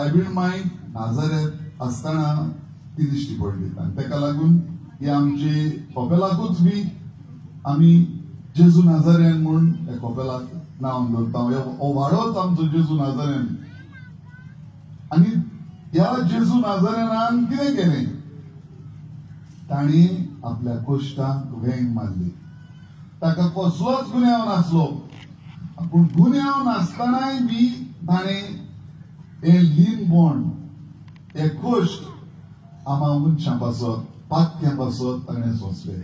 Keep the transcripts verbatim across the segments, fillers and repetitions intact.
सायबीण मायक नाझारेथ आसतना ती दिश्टी पडली आनी ताका लागून ही आमची कपेलाकूच बी आमी जेजू नाझारेन म्हूण ह्या कपेलाक नांव दवरता. हो वाडोच आमचो जेजू नाझारेन. आनी ह्या जेजू नाझारेनान कितें केलें? ताणी आपल्या कोश्टांक वेंग मारली. ताका कसलोच गुन्यांव नासलो, पूण गुन्यांव नासतनाय बी ताणें हे लीनपण, हे कोश्ट आमा मनशां पासत, पात्यां पासत ताणें सोंसले.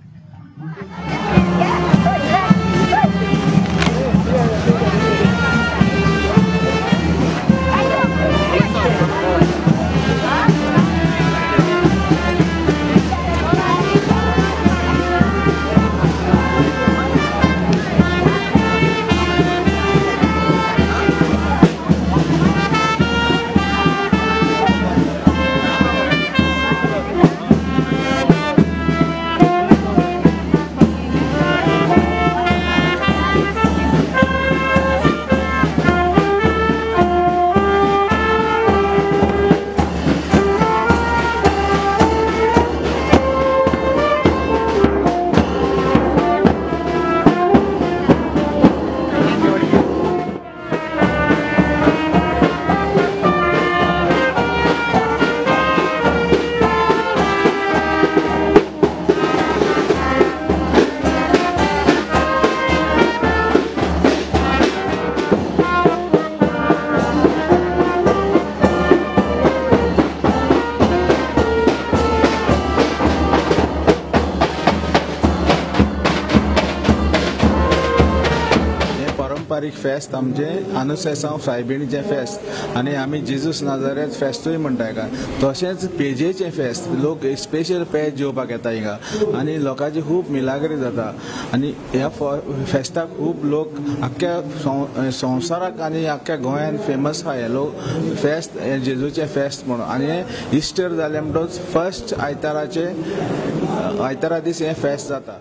पारंपारीक फेस्त आमचे अनुसेसांव सायबिणीचें फेस्त आनी आमी जेजूस नाझारेथ फेस्तूय म्हणटा हाका. तशेंच पेजेचें फेस्त लोक स्पेशल पेज जेवपाक येता हिंगा आनी लोकांची खूब मिलाग्री जाता. आनी ह्या फेस्ताक खूब लोक आख्ख्या संवसाराक आनी आख्ख्या गोंयांत फेमस आहा हे लोक फेस्त हे जेजूचें फेस्त म्हणून. आनी हे इस्टर जाले म्हणटच फर्स्ट आयताराचे आयतारा दीस हें फेस्त जाता.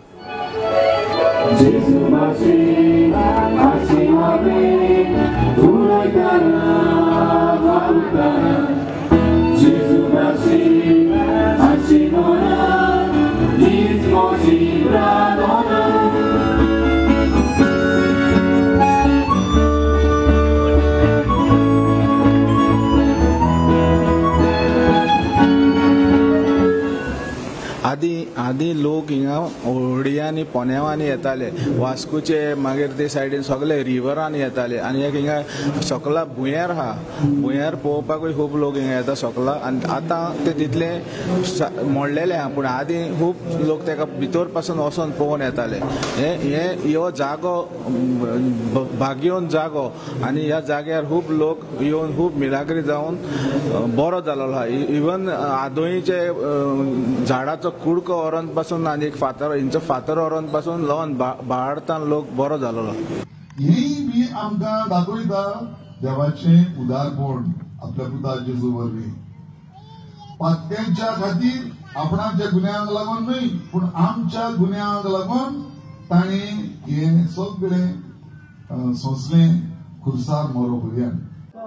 Jesus Masih, Masih Amin, Tunaikana, Mautana. Jesus Masih, Masih Nona, Jesus Masih Radona. आदी आदी लोक हिंगा ओडिया आनी पोनेवांनी येताले, वास्कोचे मागीर ते सायडीन सगळे रिवरान येताले आनी एक हिंगा सकला भुंयार आहा, भुंयार पळोवपाकूय खूब लोक हिंगा येता सकला. आनी आतां ते तितले मोडलेले आहा पूण आदी खूब लोक तेका भितर पासून वचोन पळोवन येताले. हे हे हो जागो भाग्योन जागो आनी ह्या जाग्यार खूब लोक येवन खूब मिलाग्री जावन बरो जालोलो आहा. इवन आदोळीचे झाडाचो कुडको व्हरोन पासून आनी एक फातर हिंचो फातर व्हरोन पासून लावन बाळारतान लोक बरो जालोलो. हेय बी आमकां दाखयता देवाचें उदारपण आपल्या पुता जेजू वरवीं. पात्यांच्या खातीर आपणाच्या गुन्यांक लागून न्हय पूण आमच्या गुन्यांक लागून ताणें हें सगळें सोंसलें खुर्सार मरो पर्यंत.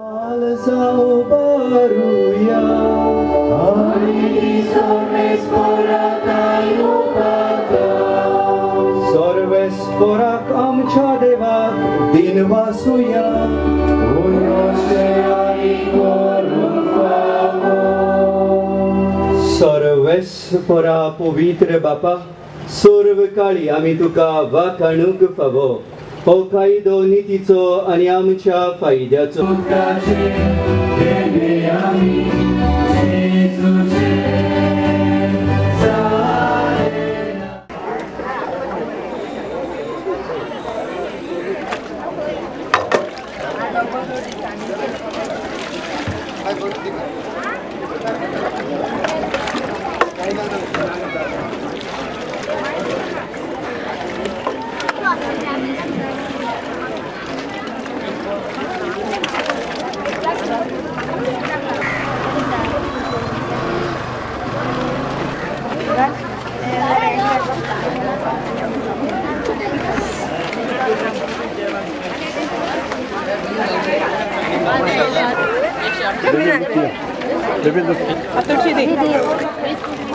Sorvesporak amcha deva dinvasuya Sorvespora पवित्र बापा सर्व काळी आमी तुका वाखाणूक फावो हो कायदो नितीचो आनी आमच्या फायद्याचो. David, David, David.